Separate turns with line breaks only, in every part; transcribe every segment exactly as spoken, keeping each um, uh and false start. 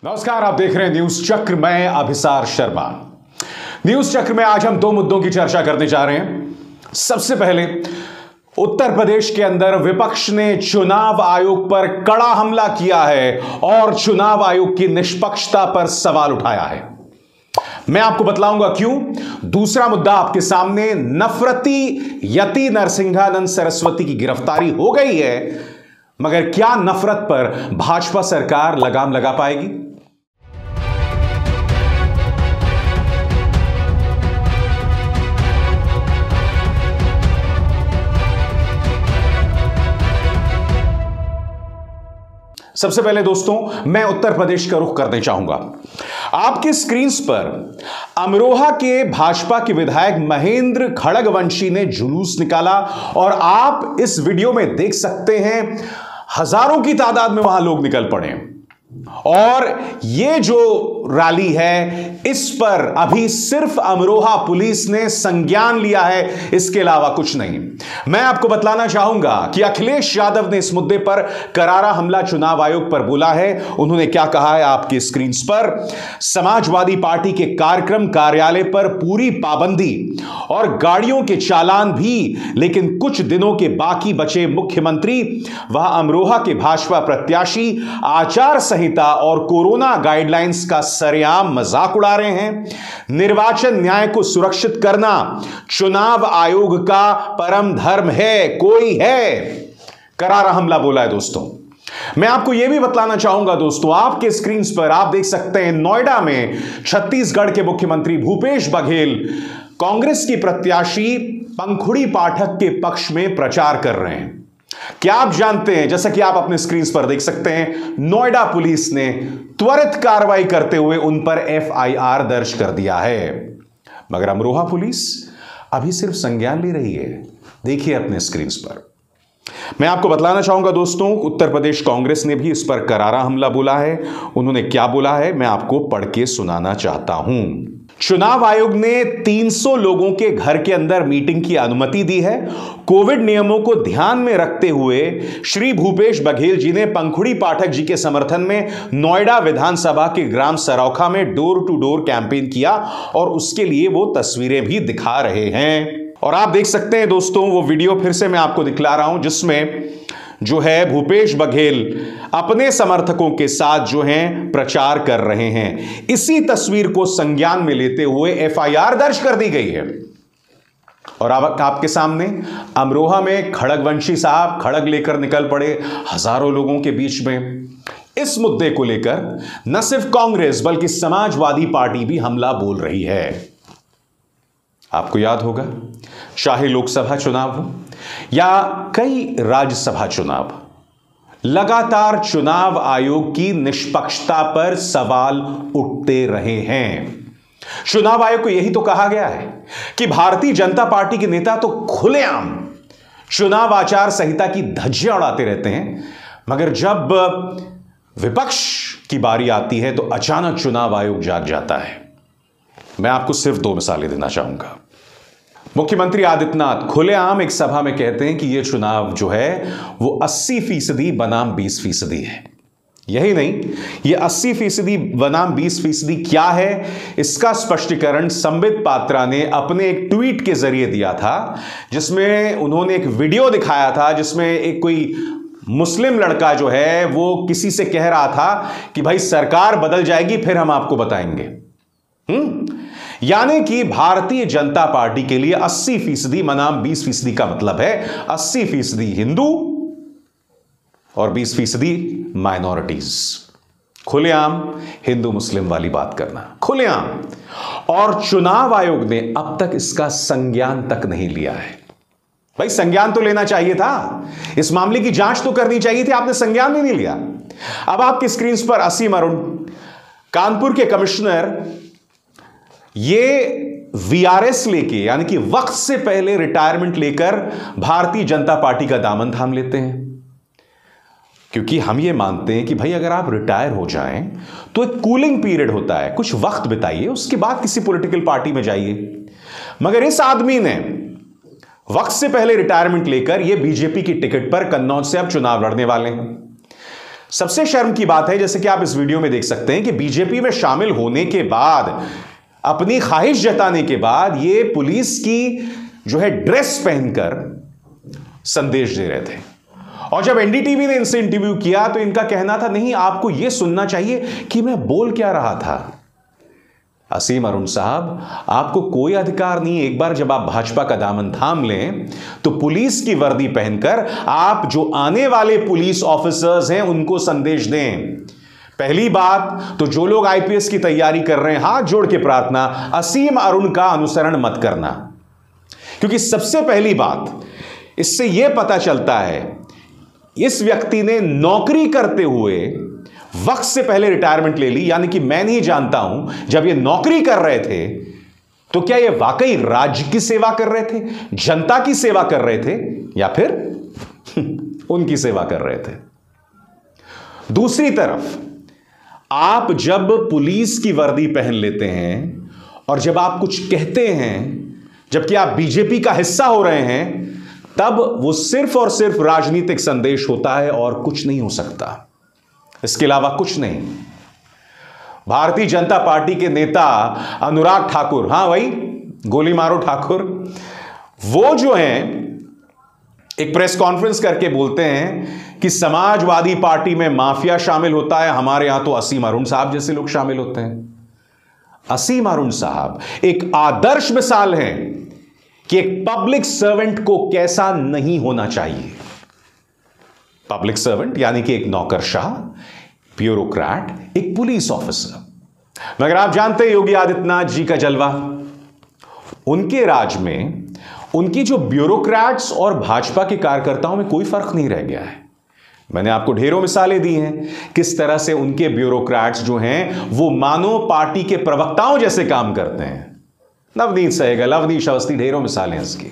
नमस्कार, आप देख रहे हैं न्यूज चक्र। मैं अभिसार शर्मा। न्यूज चक्र में आज हम दो मुद्दों की चर्चा करने जा रहे हैं। सबसे पहले, उत्तर प्रदेश के अंदर विपक्ष ने चुनाव आयोग पर कड़ा हमला किया है और चुनाव आयोग की निष्पक्षता पर सवाल उठाया है। मैं आपको बतलाऊंगा क्यों। दूसरा मुद्दा आपके सामने, नफरती यति नरसिंहानंद सरस्वती की गिरफ्तारी हो गई है, मगर क्या नफरत पर भाजपा सरकार लगाम लगा पाएगी? सबसे पहले दोस्तों, मैं उत्तर प्रदेश का रुख करने चाहूंगा। आपकी स्क्रीन पर अमरोहा के भाजपा के विधायक महेंद्र खड़गवंशी ने जुलूस निकाला और आप इस वीडियो में देख सकते हैं हजारों की तादाद में वहां लोग निकल पड़े और ये जो रैली है इस पर अभी सिर्फ अमरोहा पुलिस ने संज्ञान लिया है, इसके अलावा कुछ नहीं। मैं आपको बतलाना चाहूंगा कि अखिलेश यादव ने इस मुद्दे पर करारा हमला चुनाव आयोग पर बोला है। उन्होंने क्या कहा है आपकी स्क्रीन पर। समाजवादी पार्टी के कार्यक्रम कार्यालय पर पूरी पाबंदी और गाड़ियों के चालान भी, लेकिन कुछ दिनों के बाकी बचे मुख्यमंत्री वह अमरोहा के भाजपा प्रत्याशी आचार संहिता और कोरोना गाइडलाइंस का सरेआम मजाक उड़ा रहे हैं। निर्वाचन न्याय को सुरक्षित करना चुनाव आयोग का परम धर्म है, कोई है। करारा हमला बोला है दोस्तों। मैं आपको यह भी बतलाना चाहूंगा दोस्तों, आपके स्क्रीन पर आप देख सकते हैं नोएडा में छत्तीसगढ़ के मुख्यमंत्री भूपेश बघेल कांग्रेस की प्रत्याशी पंखुड़ी पाठक के पक्ष में प्रचार कर रहे हैं। क्या आप जानते हैं, जैसा कि आप अपने स्क्रीन पर देख सकते हैं, नोएडा पुलिस ने त्वरित कार्रवाई करते हुए उन पर एफ आई आर दर्ज कर दिया है, मगर अमरोहा पुलिस अभी सिर्फ संज्ञान ले रही है। देखिए अपने स्क्रीन पर। मैं आपको बतलाना चाहूंगा दोस्तों, उत्तर प्रदेश कांग्रेस ने भी इस पर करारा हमला बोला है। उन्होंने क्या बोला है मैं आपको पढ़ के सुनाना चाहता हूं। चुनाव आयोग ने तीन सौ लोगों के घर के अंदर मीटिंग की अनुमति दी है। कोविड नियमों को ध्यान में रखते हुए श्री भूपेश बघेल जी ने पंखुड़ी पाठक जी के समर्थन में नोएडा विधानसभा के ग्राम सरौखा में डोर टू डोर कैंपेन किया और उसके लिए वो तस्वीरें भी दिखा रहे हैं। और आप देख सकते हैं दोस्तों वो वीडियो, फिर से मैं आपको दिखला रहा हूं, जिसमें जो है भूपेश बघेल अपने समर्थकों के साथ जो हैं प्रचार कर रहे हैं। इसी तस्वीर को संज्ञान में लेते हुए एफ आई आर दर्ज कर दी गई है। और आप, आपके सामने अमरोहा में खड़गवंशी साहब खड़ग लेकर निकल पड़े हजारों लोगों के बीच में। इस मुद्दे को लेकर न सिर्फ कांग्रेस बल्कि समाजवादी पार्टी भी हमला बोल रही है। आपको याद होगा, चाहे लोकसभा चुनाव हो या कई राज्यसभा चुनाव, लगातार चुनाव आयोग की निष्पक्षता पर सवाल उठते रहे हैं। चुनाव आयोग को यही तो कहा गया है कि भारतीय जनता पार्टी के नेता तो खुलेआम चुनाव आचार संहिता की धज्जियां उड़ाते रहते हैं, मगर जब विपक्ष की बारी आती है तो अचानक चुनाव आयोग जाग जाता है। मैं आपको सिर्फ दो मिसालें देना चाहूंगा। मुख्यमंत्री आदित्यनाथ खुलेआम एक सभा में कहते हैं कि यह चुनाव जो है वो अस्सी फीसदी बनाम बीस फीसदी है। यही नहीं, यह अस्सी फीसदी बनाम बीस फीसदी क्या है, इसका स्पष्टीकरण संबित पात्रा ने अपने एक ट्वीट के जरिए दिया था, जिसमें उन्होंने एक वीडियो दिखाया था जिसमें एक कोई मुस्लिम लड़का जो है वो किसी से कह रहा था कि भाई सरकार बदल जाएगी फिर हम आपको बताएंगे। हम्म यानी कि भारतीय जनता पार्टी के लिए अस्सी फीसदी बनाम बीस फीसदी का मतलब है अस्सी फीसदी हिंदू और बीस फीसदी माइनॉरिटीज। खुलेआम हिंदू मुस्लिम वाली बात करना, खुलेआम। और चुनाव आयोग ने अब तक इसका संज्ञान तक नहीं लिया है। भाई संज्ञान तो लेना चाहिए था, इस मामले की जांच तो करनी चाहिए थी, आपने संज्ञान भी नहीं लिया। अब आपकी स्क्रीन पर असीम अरुण, कानपुर के कमिश्नर, ये वी आर एस लेके यानी कि वक्त से पहले रिटायरमेंट लेकर भारतीय जनता पार्टी का दामन थाम लेते हैं, क्योंकि हम ये मानते हैं कि भाई अगर आप रिटायर हो जाएं तो एक कूलिंग पीरियड होता है, कुछ वक्त बिताइए, उसके बाद किसी पॉलिटिकल पार्टी में जाइए। मगर इस आदमी ने वक्त से पहले रिटायरमेंट लेकर ये बीजेपी की टिकट पर कन्नौज से अब चुनाव लड़ने वाले हैं। सबसे शर्म की बात है, जैसे कि आप इस वीडियो में देख सकते हैं, कि बीजेपी में शामिल होने के बाद, अपनी ख्वाहिश जताने के बाद, ये पुलिस की जो है ड्रेस पहनकर संदेश दे रहे थे। और जब एनडीटीवी ने इनसे इंटरव्यू किया तो इनका कहना था, नहीं, आपको यह सुनना चाहिए कि मैं बोल क्या रहा था। असीम अरुण साहब, आपको कोई अधिकार नहीं, एक बार जब आप भाजपा का दामन थाम लें तो पुलिस की वर्दी पहनकर आप जो आने वाले पुलिस ऑफिसर्स हैं उनको संदेश दें। पहली बात तो जो लोग आईपीएस की तैयारी कर रहे हैं, हाथ जोड़ के प्रार्थना, असीम अरुण का अनुसरण मत करना। क्योंकि सबसे पहली बात, इससे यह पता चलता है इस व्यक्ति ने नौकरी करते हुए वक्त से पहले रिटायरमेंट ले ली। यानी कि मैं नहीं जानता हूं, जब ये नौकरी कर रहे थे तो क्या ये वाकई राज्य की सेवा कर रहे थे, जनता की सेवा कर रहे थे, या फिर उनकी सेवा कर रहे थे। दूसरी तरफ, आप जब पुलिस की वर्दी पहन लेते हैं और जब आप कुछ कहते हैं, जबकि आप बीजेपी का हिस्सा हो रहे हैं, तब वो सिर्फ और सिर्फ राजनीतिक संदेश होता है और कुछ नहीं हो सकता, इसके अलावा कुछ नहीं। भारतीय जनता पार्टी के नेता अनुराग ठाकुर, हां भाई, गोली मारो ठाकुर, वो जो हैं एक प्रेस कॉन्फ्रेंस करके बोलते हैं कि समाजवादी पार्टी में माफिया शामिल होता है, हमारे यहां तो असीम अरुण साहब जैसे लोग शामिल होते हैं। असीम अरुण साहब एक आदर्श मिसाल हैं कि एक पब्लिक सर्वेंट को कैसा नहीं होना चाहिए। पब्लिक सर्वेंट यानी कि एक नौकरशाह, ब्यूरोक्रेट, एक पुलिस ऑफिसर। मगर आप जानते हैं योगी आदित्यनाथ जी का जलवा, उनके राज में उनकी जो ब्यूरोक्रेट्स और भाजपा के कार्यकर्ताओं में कोई फर्क नहीं रह गया है। मैंने आपको ढेरों मिसालें दी हैं किस तरह से उनके ब्यूरोक्रेट्स जो हैं वो मानो पार्टी के प्रवक्ताओं जैसे काम करते हैं। नवनीत सहगल, अवनीश अवस्थी, ढेरों मिसालें इसकी।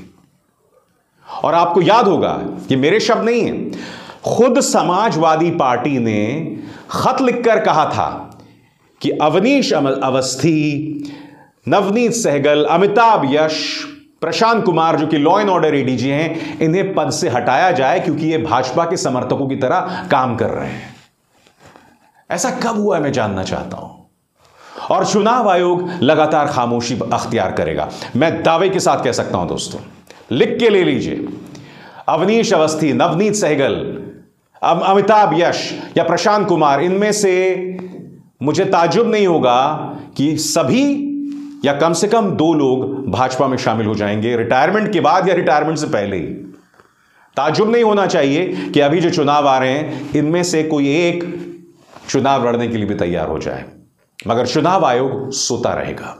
और आपको याद होगा कि मेरे शब्द नहीं है, खुद समाजवादी पार्टी ने खत लिखकर कहा था कि अवनीश अवस्थी, नवनीत सहगल, अमिताभ यश, प्रशांत कुमार जो कि लॉ एंड ऑर्डर एडीजी हैं, इन्हें पद से हटाया जाए क्योंकि ये भाजपा के समर्थकों की तरह काम कर रहे हैं। ऐसा कब हुआ है मैं जानना चाहता हूं। और चुनाव आयोग लगातार खामोशी अख्तियार करेगा। मैं दावे के साथ कह सकता हूं दोस्तों, लिख के ले लीजिए, अवनीश अवस्थी, नवनीत सहगल, अमिताभ यश या प्रशांत कुमार, इनमें से मुझे ताज्जुब नहीं होगा कि सभी या कम से कम दो लोग भाजपा में शामिल हो जाएंगे रिटायरमेंट के बाद या रिटायरमेंट से पहले ही। ताज्जुब नहीं होना चाहिए कि अभी जो चुनाव आ रहे हैं इनमें से कोई एक चुनाव लड़ने के लिए भी तैयार हो जाए, मगर चुनाव आयोग सोता रहेगा।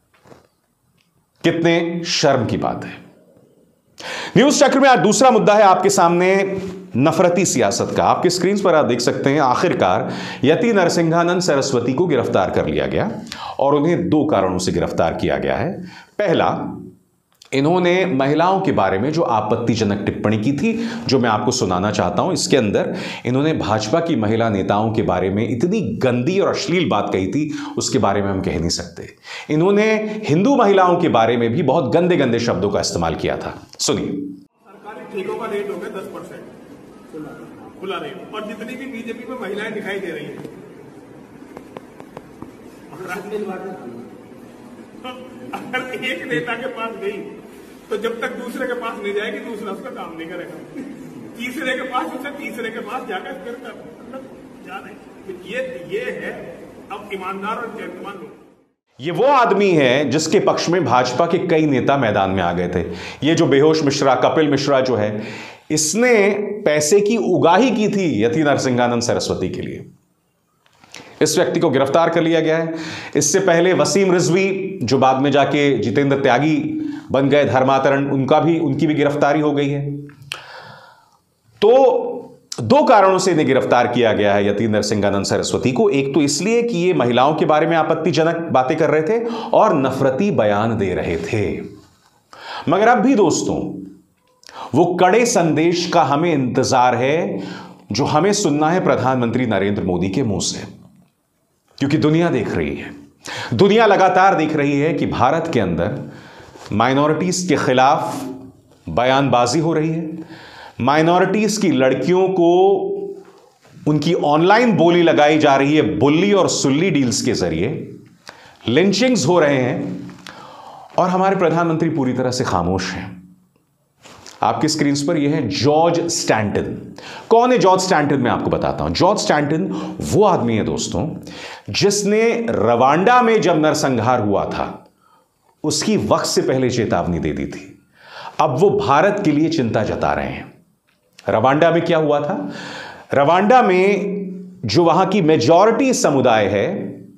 कितने शर्म की बात है। न्यूज चक्र में आज दूसरा मुद्दा है आपके सामने, नफरती सियासत का। आपके स्क्रीन पर आप देख सकते हैं, आखिरकार यति नरसिंहानंद सरस्वती को गिरफ्तार कर लिया गया और उन्हें दो कारणों से गिरफ्तार किया गया है। पहला, इन्होंने महिलाओं के बारे में जो आपत्तिजनक टिप्पणी की थी, जो मैं आपको सुनाना चाहता हूं। इसके अंदर इन्होंने भाजपा की महिला नेताओं के बारे में इतनी गंदी और अश्लील बात कही थी, उसके बारे में हम कह नहीं सकते। इन्होंने हिंदू महिलाओं के बारे में भी बहुत गंदे गंदे शब्दों का इस्तेमाल किया था। सुनिए।
सरकारी ठेकों का रेट हो गया दस परसेंट खुला रेट, और जितनी भी बीजेपी में महिलाएं दिखाई दे रही हैं, अगर एक नेता के पास गई तो जब तक दूसरे के पास नहीं जाएगी दूसरा उसका काम नहीं करेगा, तीसरे के पास, उसे तीसरे के पास जाकर फिर कर, मतलब जा रहे। ये ये है अब ईमानदार और गैरईमान लोग।
ये वो आदमी है जिसके पक्ष में भाजपा के कई नेता मैदान में आ गए थे। ये जो बेहोश मिश्रा, कपिल मिश्रा जो है, इसने पैसे की उगाही की थी यति नरसिंहानंद सरस्वती के लिए। इस व्यक्ति को गिरफ्तार कर लिया गया है। इससे पहले वसीम रिजवी, जो बाद में जाके जितेंद्र त्यागी बन गए, धर्मातरण, उनका भी उनकी भी गिरफ्तारी हो गई है। तो दो कारणों से इन्हें गिरफ्तार किया गया है यति नरसिंहानंद सरस्वती को। एक तो इसलिए कि ये महिलाओं के बारे में आपत्तिजनक बातें कर रहे थे और नफरती बयान दे रहे थे। मगर अब भी दोस्तों, वो कड़े संदेश का हमें इंतजार है जो हमें सुनना है प्रधानमंत्री नरेंद्र मोदी के मुंह से, क्योंकि दुनिया देख रही है, दुनिया लगातार देख रही है कि भारत के अंदर माइनॉरिटीज के खिलाफ बयानबाजी हो रही है, माइनॉरिटीज की लड़कियों को उनकी ऑनलाइन बोली लगाई जा रही है बुल्ली और सुल्ली डील्स के जरिए, लिंचिंग्स हो रहे हैं और हमारे प्रधानमंत्री पूरी तरह से खामोश हैं। आपकी स्क्रीन पर यह है जॉर्ज स्टैंटन। कौन है जॉर्ज स्टैंटन? मैं आपको बताता हूं। जॉर्ज स्टैंटन वो आदमी है दोस्तों जिसने रवांडा में जब नरसंहार हुआ था उसकी वक्त से पहले चेतावनी दे दी थी। अब वो भारत के लिए चिंता जता रहे हैं। रवांडा में क्या हुआ था? रवांडा में जो वहां की मेजॉरिटी समुदाय है,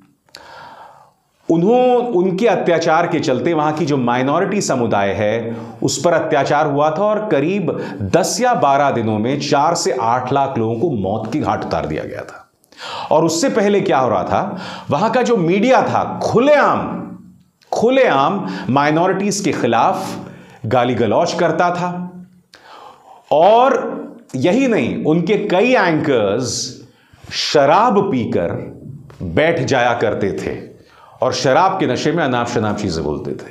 उन्हों उनके अत्याचार के चलते वहां की जो माइनॉरिटी समुदाय है उस पर अत्याचार हुआ था और करीब दस या बारह दिनों में चार से आठ लाख लोगों को मौत की घाट उतार दिया गया था। और उससे पहले क्या हो रहा था, वहां का जो मीडिया था खुलेआम खुलेआम माइनॉरिटीज के खिलाफ गाली गलौज करता था। और यही नहीं, उनके कई एंकर्स शराब पीकर बैठ जाया करते थे और शराब के नशे में अनाप शनाप चीजें बोलते थे।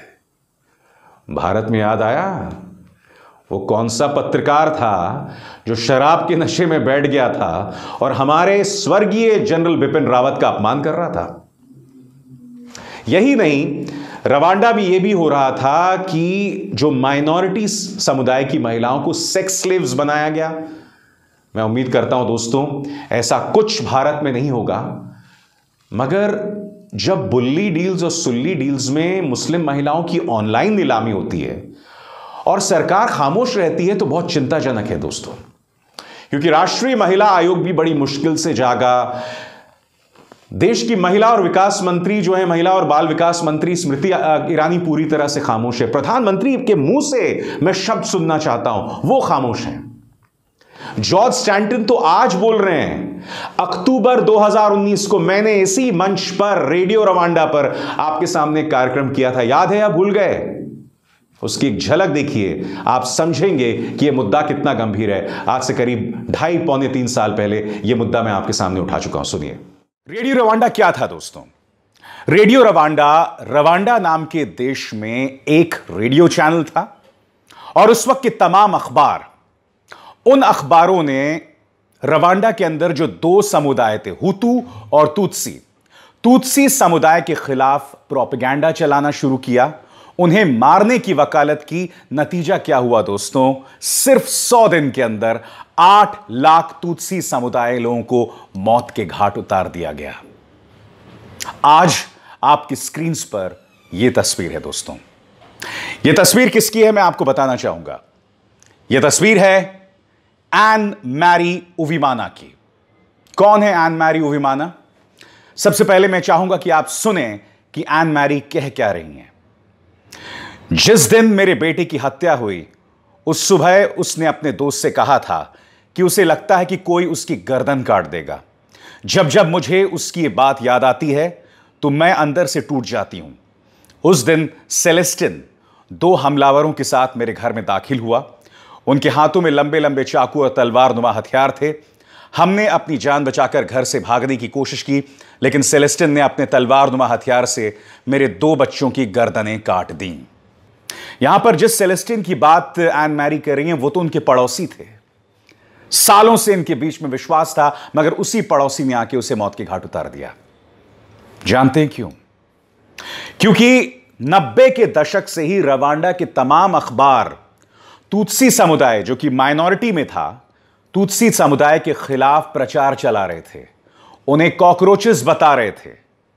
भारत में याद आया वो कौन सा पत्रकार था जो शराब के नशे में बैठ गया था और हमारे स्वर्गीय जनरल बिपिन रावत का अपमान कर रहा था। यही नहीं, रवांडा में यह भी हो रहा था कि जो माइनॉरिटी समुदाय की महिलाओं को सेक्स स्लेव्स बनाया गया। मैं उम्मीद करता हूं दोस्तों ऐसा कुछ भारत में नहीं होगा, मगर जब बुल्ली डील्स और सुल्ली डील्स में मुस्लिम महिलाओं की ऑनलाइन नीलामी होती है और सरकार खामोश रहती है तो बहुत चिंताजनक है दोस्तों। क्योंकि राष्ट्रीय महिला आयोग भी बड़ी मुश्किल से जागा। देश की महिला और विकास मंत्री जो है, महिला और बाल विकास मंत्री स्मृति ईरानी पूरी तरह से खामोश है। प्रधानमंत्री के मुंह से मैं शब्द सुनना चाहता हूं, वो खामोश हैं। जॉर्ज स्टैंटन तो आज बोल रहे हैं। अक्टूबर दो हज़ार उन्नीस को मैंने इसी मंच पर रेडियो रवांडा पर आपके सामने कार्यक्रम किया था, याद है या भूल गए? उसकी एक झलक देखिए, आप समझेंगे कि यह मुद्दा कितना गंभीर है। आज से करीब ढाई पौने तीन साल पहले यह मुद्दा मैं आपके सामने उठा चुका हूं। सुनिए। रेडियो रवांडा क्या था दोस्तों? रेडियो रवांडा रवांडा नाम के देश में एक रेडियो चैनल था और उस वक्त के तमाम अखबार, उन अखबारों ने रवांडा के अंदर जो दो समुदाय थे, हुतू और तुत्सी, तुत्सी समुदाय के खिलाफ प्रोपेगेंडा चलाना शुरू किया, उन्हें मारने की वकालत की। नतीजा क्या हुआ दोस्तों? सिर्फ सौ दिन के अंदर आठ लाख तुत्सी समुदाय लोगों को मौत के घाट उतार दिया गया। आज आपकी स्क्रीन पर यह तस्वीर है दोस्तों। यह तस्वीर किसकी है मैं आपको बताना चाहूंगा। यह तस्वीर है एन मैरी उविमाना की। कौन है एन मैरी उविमाना? सबसे पहले मैं चाहूंगा कि आप सुने कि एन मैरी कह क्या रही हैं। जिस दिन मेरे बेटे की हत्या हुई उस सुबह उसने अपने दोस्त से कहा था कि उसे लगता है कि कोई उसकी गर्दन काट देगा। जब जब मुझे उसकी ये बात याद आती है तो मैं अंदर से टूट जाती हूं। उस दिन सेलेस्टिन दो हमलावरों के साथ मेरे घर में दाखिल हुआ। उनके हाथों में लंबे लंबे चाकू और तलवार नुमा हथियार थे। हमने अपनी जान बचाकर घर से भागने की कोशिश की, लेकिन सेलेस्टिन ने अपने तलवार नुमा हथियार से मेरे दो बच्चों की गर्दनें काट दी। यहां पर जिस सेलेस्टिन की बात एन मैरी कर रही हैं वो तो उनके पड़ोसी थे। सालों से इनके बीच में विश्वास था, मगर उसी पड़ोसी ने आके उसे मौत के घाट उतार दिया। जानते हैं क्यों? क्योंकि नब्बे के दशक से ही रवांडा के तमाम अखबार तुत्सी समुदाय, जो कि माइनॉरिटी में था, तुत्सी समुदाय के खिलाफ प्रचार चला रहे थे, उन्हें कॉकरोचेस बता रहे थे।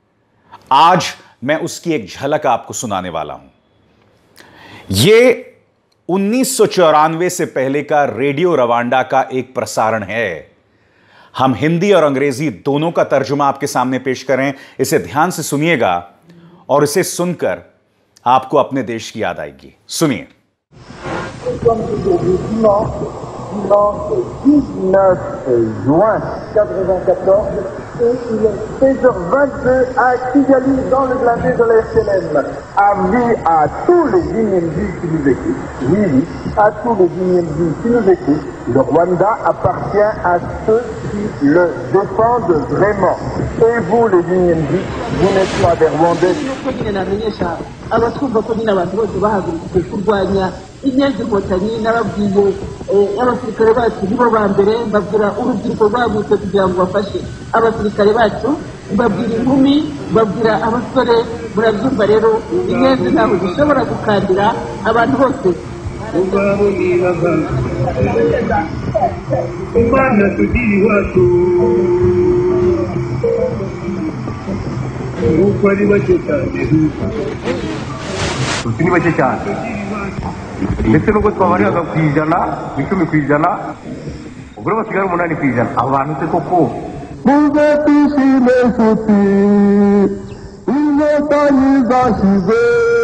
आज मैं उसकी एक झलक आपको सुनाने वाला हूं। यह उन्नीस सौ चौरानवे से पहले का रेडियो रवांडा का एक प्रसारण है। हम हिंदी और अंग्रेजी दोनों का तर्जुमा आपके सामने पेश करें। इसे ध्यान से सुनिएगा और इसे सुनकर आपको अपने देश की याद आएगी। सुनिए।
Dimanche dix-neuf juin quatre-vingt-quatorze, et il est seize heures vingt-deux à Kigali, dans le blindé de la S L M. Avis à tous les Guinéens qui nous écoutent, oui, oui, à tous les Guinéens qui nous écoutent, le Rwanda appartient à ceux qui le défendent vraiment. Et vous, les Guinéens, vous n'êtes pas des Rwandais. inyenzi inkotanyi nababwiye abasirikare bacu nibo ba mbere, mbabwira urubyiruko rwagutse kugira ngo bafashe abasirikare bacu, mbabwira inkumi, mbabwira abasore. Murabyumva rero, inyenzi ntabwo zishobora gukandira abantu bose.
Imana tugira iwacu nuko ari bake cyane,
ni bake cyane ndetse nubwo twabariraga ku ijana, icumi ku ijana, ubwo basigara umunani ku ijana. Abo bantu se koko
muze twishime nshuti, inkotanyi zashize,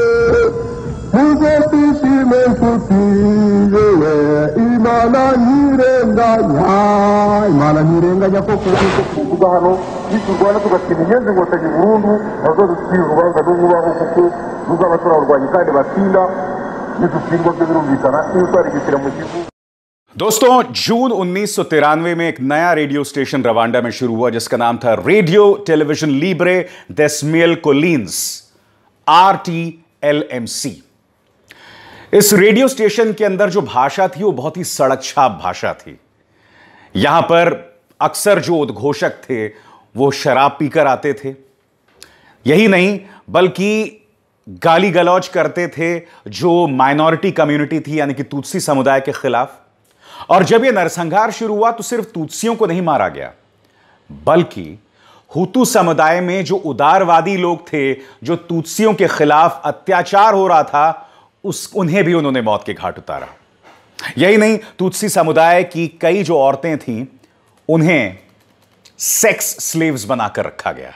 muze twishime nshuti, yewe Imana ntirenganya, Imana ntirenganya koko. Kuvuga hano niturwana tugatsinda inyenzi inkotanyi burundu, nazo dutsira urubanza n'ububaho, kuko ruzaba turarwanya kandi batsinda, nidutsindwa byo birumvikana iyo twarigitira mu gihugu.
दोस्तों, जून उन्नीस सौ तिरानवे में एक नया radio station Rwanda में शुरू हुआ जिसका नाम था radio television Libre des Mille Collines, R T L M C. इस रेडियो स्टेशन के अंदर जो भाषा थी वो बहुत ही सड़क छाप भाषा थी। यहां पर अक्सर जो उद्घोषक थे वो शराब पीकर आते थे, यही नहीं बल्कि गाली गलौज करते थे जो माइनॉरिटी कम्युनिटी थी यानी कि तुत्सी समुदाय के खिलाफ। और जब यह नरसंहार शुरू हुआ तो सिर्फ तुत्सियों को नहीं मारा गया, बल्कि हुतू समुदाय में जो उदारवादी लोग थे, जो तुत्सियों के खिलाफ अत्याचार हो रहा था, उस उन्हें भी उन्होंने मौत के घाट उतारा। यही नहीं, तुत्सी समुदाय की कई जो औरतें थीं उन्हें सेक्स स्लेव्स बनाकर रखा गया।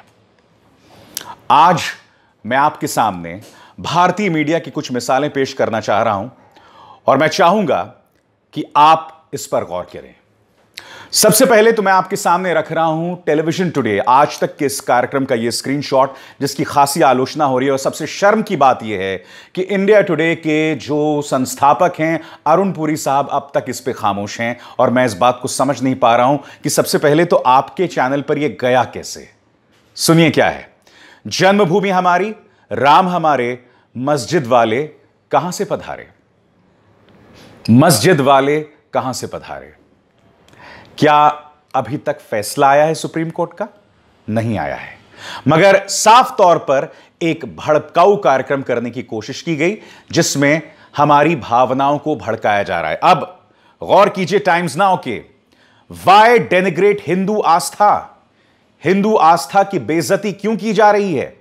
आज मैं आपके सामने भारतीय मीडिया की कुछ मिसालें पेश करना चाह रहा हूं और मैं चाहूंगा कि आप इस पर गौर करें। सबसे पहले तो मैं आपके सामने रख रहा हूं टेलीविजन टुडे आज तक के इस कार्यक्रम का यह स्क्रीनशॉट जिसकी खासी आलोचना हो रही है। और सबसे शर्म की बात यह है कि इंडिया टुडे के जो संस्थापक हैं अरुण पुरी साहब अब तक इस पे खामोश हैं और मैं इस बात को समझ नहीं पा रहा हूं कि सबसे पहले तो आपके चैनल पर यह गया कैसे। सुनिए क्या है। जन्मभूमि हमारी, राम हमारे, मस्जिद वाले कहां से पधारे, मस्जिद वाले कहां से पधारे। क्या अभी तक फैसला आया है सुप्रीम कोर्ट का? नहीं आया है, मगर साफ तौर पर एक भड़काऊ कार्यक्रम करने की कोशिश की गई जिसमें हमारी भावनाओं को भड़काया जा रहा है। अब गौर कीजिए टाइम्स नाउ के, वाई डेनिग्रेट हिंदू आस्था, हिंदू आस्था की बेइज्जती क्यों की जा रही है।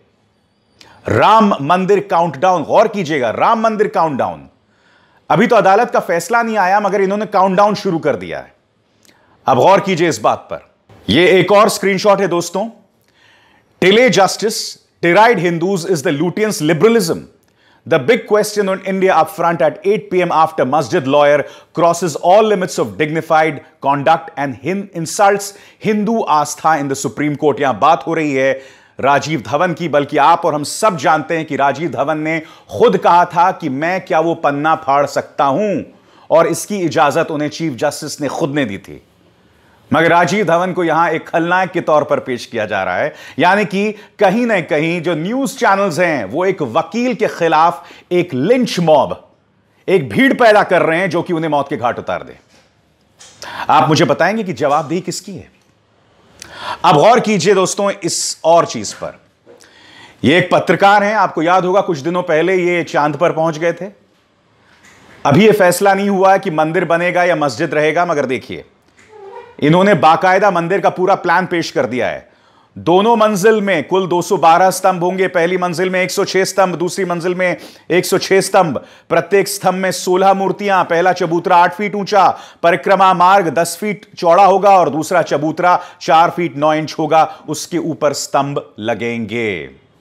राम मंदिर काउंटडाउन, गौर कीजिएगा, राम मंदिर काउंटडाउन। अभी तो अदालत का फैसला नहीं आया मगर इन्होंने काउंटडाउन शुरू कर दिया है। अब गौर कीजिए इस बात पर। यह एक और स्क्रीनशॉट है दोस्तों। Delay justice, deride Hindus is the Lutyens liberalism. The big question on India up front at eight P M after मस्जिद lawyer crosses all limits of dignified conduct and insults Hindu आस्था इन द सुप्रीम कोर्ट। यहां बात हो रही है राजीव धवन की, बल्कि आप और हम सब जानते हैं कि राजीव धवन ने खुद कहा था कि मैं क्या वो पन्ना फाड़ सकता हूं, और इसकी इजाजत उन्हें चीफ जस्टिस ने खुद ने दी थी। मगर राजीव धवन को यहां एक खलनायक के तौर पर पेश किया जा रहा है, यानी कि कहीं ना कहीं जो न्यूज चैनल्स हैं वो एक वकील के खिलाफ एक लिंच मॉब, एक भीड़ पैदा कर रहे हैं जो कि उन्हें मौत के घाट उतार दे। आप मुझे बताएंगे कि जवाबदेही किसकी है। अब गौर कीजिए दोस्तों इस और चीज पर। ये एक पत्रकार हैं, आपको याद होगा कुछ दिनों पहले ये चांद पर पहुंच गए थे। अभी ये फैसला नहीं हुआ है कि मंदिर बनेगा या मस्जिद रहेगा, मगर देखिए इन्होंने बाकायदा मंदिर का पूरा प्लान पेश कर दिया है। दोनों मंजिल में कुल दो सौ बारह स्तंभ होंगे। पहली मंजिल में एक सौ छह स्तंभ, दूसरी मंजिल में एक सौ छह स्तंभ, प्रत्येक स्तंभ में सोलह मूर्तियां। पहला चबूतरा आठ फीट ऊंचा, परिक्रमा मार्ग दस फीट चौड़ा होगा और दूसरा चबूतरा चार फीट नौ इंच होगा। उसके ऊपर स्तंभ लगेंगे।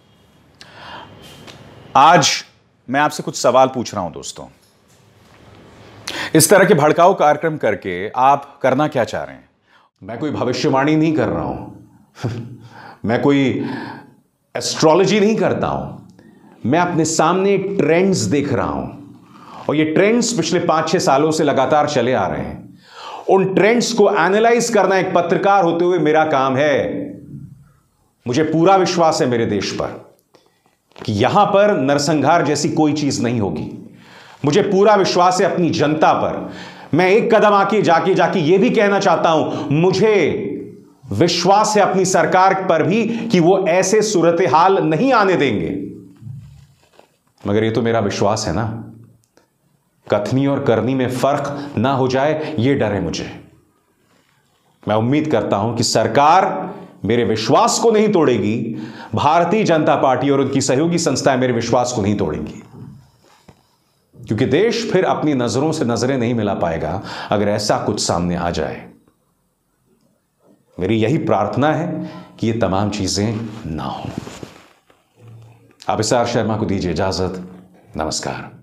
आज मैं आपसे कुछ सवाल पूछ रहा हूं दोस्तों। इस तरह के भड़काऊ कार्यक्रम करके आप करना क्या चाह रहे हैं? मैं कोई भविष्यवाणी नहीं कर रहा हूं मैं कोई एस्ट्रोलॉजी नहीं करता हूं। मैं अपने सामने ट्रेंड्स देख रहा हूं और ये ट्रेंड्स पिछले पांच छह सालों से लगातार चले आ रहे हैं। उन ट्रेंड्स को एनालाइज करना एक पत्रकार होते हुए मेरा काम है। मुझे पूरा विश्वास है मेरे देश पर कि यहां पर नरसंहार जैसी कोई चीज नहीं होगी। मुझे पूरा विश्वास है अपनी जनता पर। मैं एक कदम आके जाके जाके यह भी कहना चाहता हूं, मुझे विश्वास है अपनी सरकार पर भी कि वो ऐसे सूरत हाल नहीं आने देंगे। मगर ये तो मेरा विश्वास है ना, कथनी और करनी में फर्क ना हो जाए, ये डर है मुझे। मैं उम्मीद करता हूं कि सरकार मेरे विश्वास को नहीं तोड़ेगी, भारतीय जनता पार्टी और उनकी सहयोगी संस्थाएं मेरे विश्वास को नहीं तोड़ेंगी, क्योंकि देश फिर अपनी नजरों से नजरें नहीं मिला पाएगा अगर ऐसा कुछ सामने आ जाए। मेरी यही प्रार्थना है कि ये तमाम चीजें ना हो। आप एस आर शर्मा को दीजिए इजाजत। नमस्कार।